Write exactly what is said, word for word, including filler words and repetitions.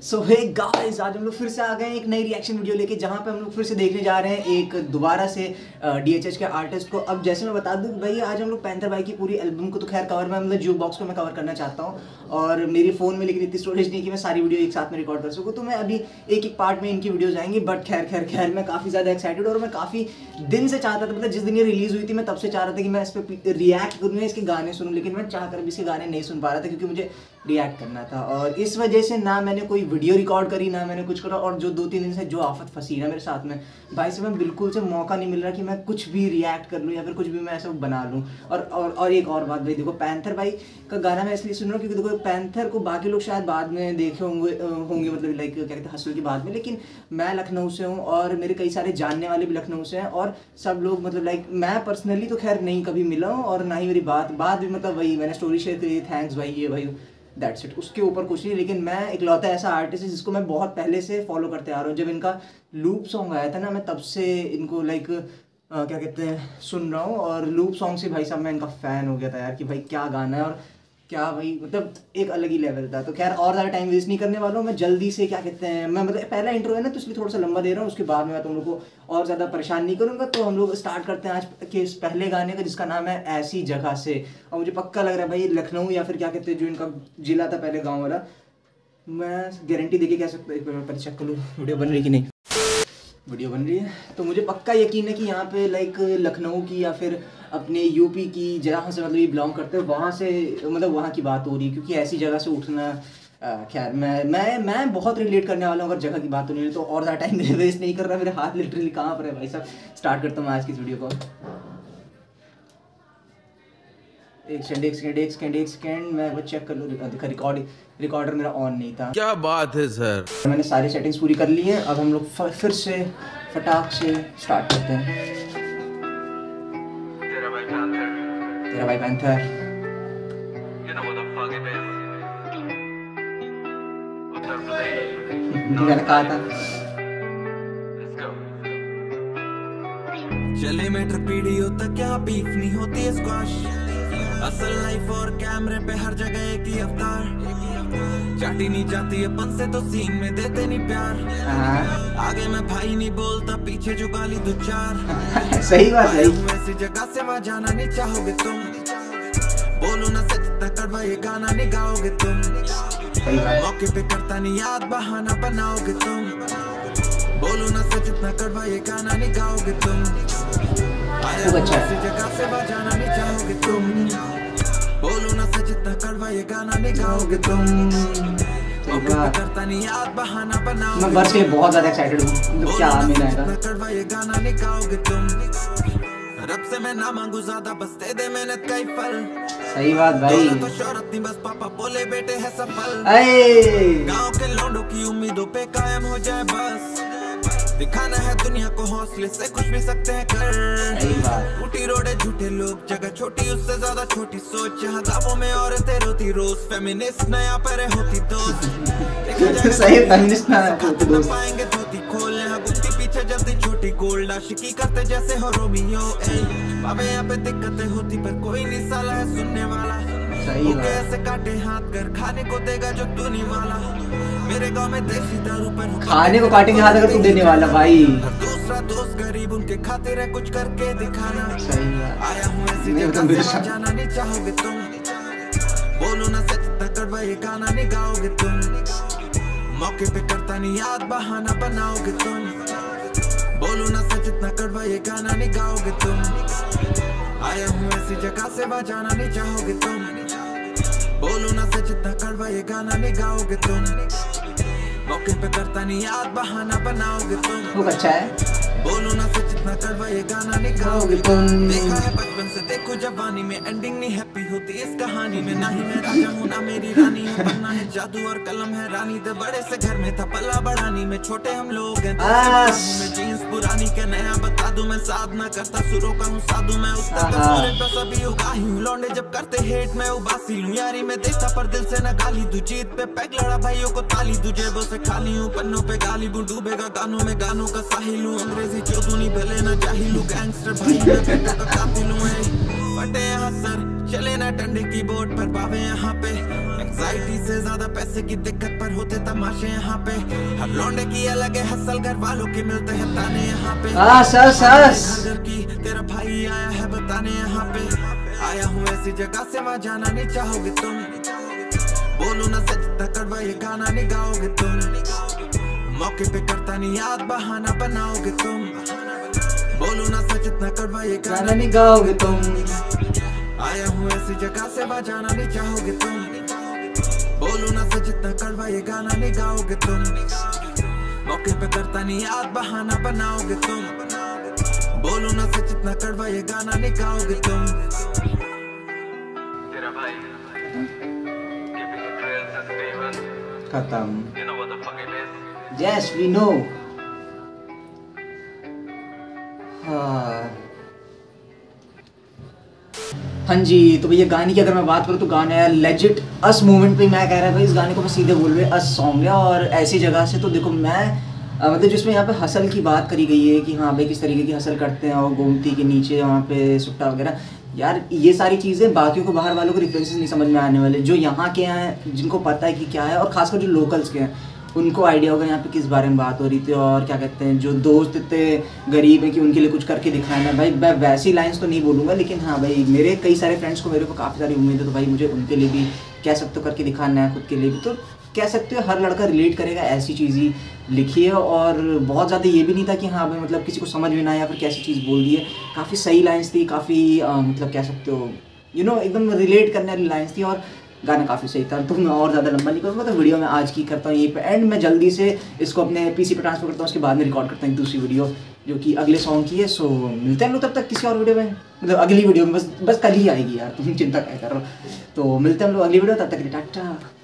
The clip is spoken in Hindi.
सो हे गाइस, आज हम लोग फिर से आ गए एक नई रिएक्शन वीडियो लेके, जहाँ पे हम लोग फिर से देखने जा रहे हैं एक दोबारा से डीएचएच के आर्टिस्ट को। अब जैसे मैं बता दूं भाई, आज हम लोग पैंथर भाई की पूरी एल्बम को तो खैर कवर में, मतलब ज्यूक बॉक्स को मैं कवर करना चाहता हूँ, और मेरी फ़ोन में लेकिन इतनी स्टोरेज नहीं कि मैं सारी वीडियो एक साथ में रिकॉर्ड कर सकूँ, तो मैं अभी एक एक पार्ट में इनकी वीडियोज़ आएंगी। बट खैर खैर खैर मैं काफ़ी ज़्यादा एक्साइटेड, और मैं काफ़ी दिन से चाहता था, मतलब जिस दिन ये रिलीज़ हुई थी मैं तब से चाह रहा था कि मैं इस पर रिएक्ट करूँ, इसके गाने सुनूँ, लेकिन मैं चाह कर भी इसके गाने नहीं सुन पा रहा था क्योंकि मुझे रिएक्ट करना था। और इस वजह से ना मैंने कोई वीडियो रिकॉर्ड करी, ना मैंने कुछ करा, और जो दो तीन दिन से जो आफत फंसी ना मेरे साथ में भाई से, मैं बिल्कुल से मौका नहीं मिल रहा कि मैं कुछ भी रिएक्ट कर लूँ या फिर कुछ भी मैं ऐसा बना लूँ। और और और एक और बात भाई, देखो पैंथर भाई का गाना मैं इसलिए सुन रहा हूँ क्योंकि देखो पैंथर को बाकी लोग शायद बाद में देखे होंगे होंगे मतलब लाइक क्या कहते हैं हसल की बाद में, लेकिन मैं लखनऊ से हूँ और मेरे कई सारे जानने वाले भी लखनऊ से हैं, और सब लोग मतलब लाइक मैं पर्सनली तो खैर नहीं कभी मिला हूँ, और ना ही मेरी बात बात भी मतलब वही मैंने स्टोरी शेयर करी, थैंक्स भाई ये भाई दैट्स इट, उसके ऊपर कुछ नहीं। लेकिन मैं इकलौता ऐसा आर्टिस्ट है जिसको मैं बहुत पहले से फॉलो करते आ रहा हूँ। जब इनका लूप सॉन्ग आया था ना, मैं तब से इनको लाइक क्या कहते हैं सुन रहा हूँ, और लूप सॉन्ग से भाई साहब मैं इनका फ़ैन हो गया था यार, कि भाई क्या गाना है और क्या भाई मतलब एक अलग ही लेवल था। तो खैर और ज़्यादा टाइम वेस्ट नहीं करने वाला हूँ, मैं जल्दी से क्या कहते हैं मैं मतलब पहला इंट्रो है ना, तो इसलिए थोड़ा सा लंबा दे रहा हूँ, उसके बाद में मैं तुम लोग को और ज़्यादा परेशान नहीं करूँगा। तो हम लोग स्टार्ट करते हैं आज के इस पहले गाने का, जिसका नाम है ऐसी जगह से। और मुझे पक्का लग रहा है भाई लखनऊ या फिर क्या कहते हैं जो इनका जिला था पहले गाँव वाला, मैं गारंटी दे के कह सकता हूँ, एक बार चेक कर लूँ वीडियो बन रही कि नहीं। वीडियो बन रही है तो मुझे पक्का यकीन है कि यहाँ पे लाइक लखनऊ की या फिर अपने यूपी की जहाँ से मतलब ये बिलोंग करते हैं वहाँ से मतलब वहाँ की बात हो रही है, क्योंकि ऐसी जगह से उठना खैर मैं मैं मैं बहुत रिलेट करने वाला हूँ अगर जगह की बात हो रही है। तो और ज़्यादा टाइम वेस्ट नहीं कर रहा, मेरे हाथ लिटरली कहाँ पर है भाई साहब। स्टार्ट करता हूँ आज की इस वीडियो को। एक सेकंड एक सेकंड एक सेकंड एक सेकंड मैं वो चेक कर लूँ, देखा रिकॉर्ड रिकॉर्डर मेरा ऑन नहीं था। क्या बात है सर, मैंने सारी सेटिंग्स पूरी कर ली हैं। अब हम लोग फिर से फटाक से स्टार्ट करते हैं। तेरा भाई पैंथर, तेरा भाई पैंथर, मैंने कहा था। चले मीटर पीढ़ी होता क्या बीफ नहीं होती है स्क्वाश, असल लाइफ और कैमरे पे हर जगह एक ही अवतार, चाटी नहीं जाती है पन से तो सीन में देते नहीं प्यार, आगे मैं भाई नहीं बोलता पीछे जो गाली दो चार। सही बात है, ऐसी जगह से वहाँ जाना नहीं चाहोगे तुम, बोलो ना सच इतना कड़वा ये गाना नहीं गाओगे तुम, मौके पे करता नहीं याद बहाना बनाओगे तुम, बोलो ना सच इतना कड़वा ये गाना नहीं गाओगे तुम, ऐसी जगह से वहाँ जाना नहीं चाहोगे तुम, बोलो ना सच इतना कड़वा ये गाना नहीं गाओगे तुम, मौके पे करता नहीं याद बहाना बनाओगे। मैं बस के बहुत ज़्यादा एक्साइटेड हूँ, क्या मिला है कड़वा ये गाना नहीं गाओगे तुम, रब से मैं ना मांगू ज्यादा बस दे दे मेहनत का ही फल। सही बात भाई, तो शौहरत नहीं बस पापा बोले बेटे है सफल, गाँव के लौंडों की उम्मीदों पे कायम हो जाए बस, दिखाना है दुनिया को हौसले से कुछ भी सकते हैं कर, टूटी रोडे झूठे लोग जगह छोटी उससे ज्यादा छोटी सोच, यहाँ गाँवों में औरतें रोती रोज फेमिनिस्ट नया परे होती दोस्त, सही फेमिनिस्ट ना पाएंगे धोती खोल, यहाँ गुत्ती पीछे जल्दी छोटी गोल्ड आशिकी करते जैसे हो रोमियो, बाबे यहाँ पे दिक्कतें होती पर कोई नहीं साला है सुनने वाला, ऐसे काटे हाथ कर खाने को देगा जो तू नहीं वाला, मेरे गांव में देसी दारू पर खाने को काटेंगे हाथ अगर तू देने वाला भाई, दूसरा दोस्त गरीब उनके खातिर है कुछ करके दिखाना, आया हूँ ऐसी जगह से जाना नहीं चाहोगे तुम, बोलो ना सच इतना कड़वा ये गाना नहीं गाओगे तुम, मौके पे करता नहीं याद बहाना बनाओगे तुम, बोलो ना सच इतना कड़वा ये गाना नहीं गाओगे तुम, आया हूँ ऐसी जगह से वहाँ जाना नहीं चाहोगे तुम, बोलो ना सच इतना कड़वा ये गाना नहीं गाओगे तुम, मौके पे करता नहीं याद बहाना बनाओगे तुम, वो अच्छा है, बोलो ना सच इतना कड़वा ये गाना नहीं गाओगे तुम, देखा है बचपन से देखो जवानी में एंडिंग नहीं हैप्पी होती इस कहानी में, ना ही मैं राजा हूँ ना मेरी रानी है, बनना है जादू और कलम है रानी, दे बड़े से घर में था पला बढ़ानी में, छोटे हम लोग हैं मैं जीन्स पुरानी के नया बता दूं, मैं साधना करता सुरों का हूँ साधु, मैं उतना तो सभी उगाही हूँ, लौंडे जब करते हेट मैं उबासी लूं, यारी में देता पर दिल से न गाली दूं, जीत पे पैग लड़ा भाइयों को ताली दूं, जेबों से खाली हूँ पन्नों पे गाली दूं, डूबेगा गानों में गानों का साहिल हूँ, अंग्रेजी चौधुनी भले न जाहिल हूँ, गैंगस्टर भाई मैं बेटा का कातिल हूँ, फटे यहाँ सर चले ना डंडे की बोर्ड पर पावे यहाँ पे एंजाइटी से ज्यादा पैसे की दिक्कत पर होते तमाशे यहाँ पे हर लौंडे की अलग है हसल घर वालों के मिलते हैं ताने यहाँ पे आ, सस, सस। घर की तेरा भाई आया है बताने यहाँ पे आया हूँ ऐसी जगह से वहाँ जाना नहीं चाहोगे तुम बोलो ना सच इतना कड़वा ये गाना नहीं गाओगे तुम मौके पे करता नहीं याद बहाना बनाओगे तुम बोलो ना सच इतना कड़वा ये गाना नहीं गाओगे तुम आया हूँ ऐसी जगह से वहाँ जाना नहीं चाहोगे तुम बोलो ना सच इतना कड़वा ये गाना नहीं गाओगे तुम मौके पे करता नहीं याद बहाना बनाओगे तुम बोलो ना सच इतना कड़वा ये गाना नहीं गाओगे तुम तेरा भाई खत्म यस वी नो हाँ जी। तो भैया गाने की अगर मैं बात करूँ तो गाना है लेजिट अस मूवमेंट पे मैं कह रहा है भाई इस गाने को मैं सीधे बोल रहे अस सॉन्ग है। और ऐसी जगह से तो देखो मैं आ, मतलब जिसमें यहाँ पे हसल की बात करी गई है कि हाँ भाई किस तरीके की हसल करते हैं और गोमती के नीचे वहाँ पे सुट्टा वगैरह, यार ये सारी चीज़ें बाकियों को बाहर वालों को रेफरेंसेस नहीं समझ में आने वाले। जो यहाँ के हैं जिनको पता है कि क्या है और खासकर जो लोकल्स के हैं उनको आइडिया होगा यहाँ पे किस बारे में बात हो रही थी। और क्या कहते हैं जो दोस्त इतने गरीब हैं कि उनके लिए कुछ करके दिखाना है भाई, मैं वैसी लाइंस तो नहीं बोलूँगा लेकिन हाँ भाई मेरे कई सारे फ्रेंड्स को मेरे को काफ़ी सारी उम्मीद है तो भाई मुझे उनके लिए भी कह सकते हो करके दिखाना है, खुद के लिए भी तो कह सकते हो हर लड़का रिलेट करेगा ऐसी चीज़ ही लिखी है। और बहुत ज़्यादा ये भी नहीं था कि हाँ भाई मतलब किसी को समझ में ना आया फिर कैसी चीज़ बोल दी है, काफ़ी सही लाइन्स थी, काफ़ी मतलब कह सकते हो यू नो एकदम रिलेट करने वाली लाइन्स थी और गाना काफ़ी सही था। तो मैं और ज़्यादा लंबा नहीं करूँगा तो वीडियो में आज की करता हूँ यहीं पे एंड। मैं जल्दी से इसको अपने पीसी पे ट्रांसफर करता हूँ, उसके बाद में रिकॉर्ड करता हूँ दूसरी वीडियो जो कि अगले सॉन्ग की है। सो मिलते हैं लोग तब तक किसी और वीडियो में, मतलब अगली वीडियो में, बस बस कल ही आएगी यार, तुम चिंता क्या कर रहे हो। तो मिलते हैं हम लोग अगली वीडियो, तब तक टाटा।